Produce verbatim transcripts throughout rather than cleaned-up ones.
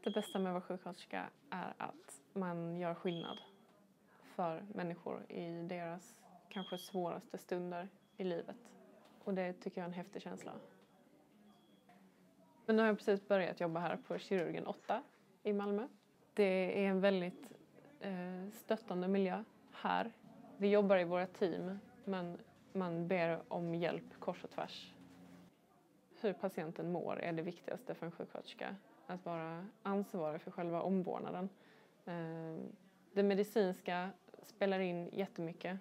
Det bästa med att vara sjuksköterska är att man gör skillnad för människor i deras kanske svåraste stunder i livet. Och det tycker jag är en häftig känsla. Men nu har jag precis börjat jobba här på Kirurgen åtta i Malmö. Det är en väldigt eh, stöttande miljö här. Vi jobbar i våra team, men man ber om hjälp kors och tvärs. Hur patienten mår är det viktigaste för en sjuksköterska. Att vara ansvarig för själva omvårdnaden. Det medicinska spelar in jättemycket.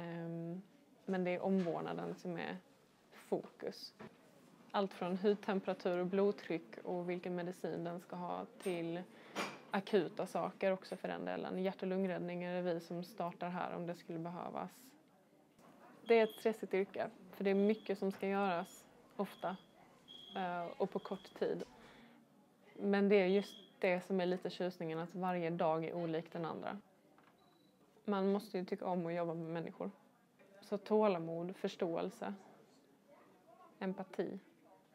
Men det är omvårdnaden som är fokus. Allt från hudtemperatur och blodtryck och vilken medicin den ska ha till akuta saker också för den delen. Hjärt- och lungräddning är det vi som startar här om det skulle behövas. Det är ett stressigt yrke för det är mycket som ska göras ofta och på kort tid. Men det är just det som är lite tjusningen, att varje dag är olik den andra. Man måste ju tycka om att jobba med människor. Så tålamod, förståelse, empati.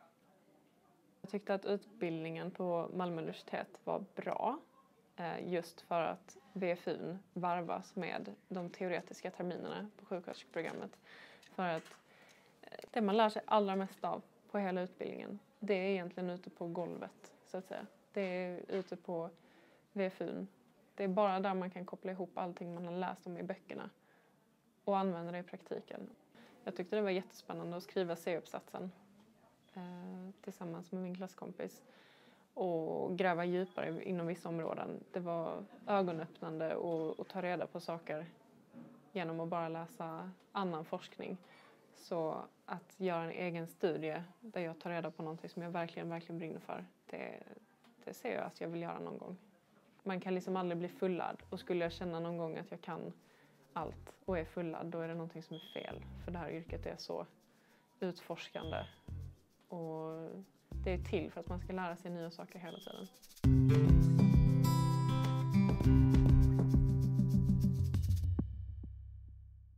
Jag tyckte att utbildningen på Malmö universitet var bra. Just för att V F U varvas med de teoretiska terminerna på sjuksköterskeprogrammet. För att det man lär sig allra mest av på hela utbildningen, det är egentligen ute på golvet så att säga. Det är ute på V F U. Det är bara där man kan koppla ihop allting man har läst om i böckerna och använda det i praktiken. Jag tyckte det var jättespännande att skriva C-uppsatsen eh, tillsammans med min klasskompis och gräva djupare inom vissa områden. Det var ögonöppnande och, och ta reda på saker genom att bara läsa annan forskning. Så att göra en egen studie där jag tar reda på någonting som jag verkligen, verkligen brinner för, det, det ser jag att jag vill göra någon gång. Man kan liksom aldrig bli fullad, och skulle jag känna någon gång att jag kan allt och är fullad, då är det någonting som är fel. För det här yrket är så utforskande och det är till för att man ska lära sig nya saker hela tiden.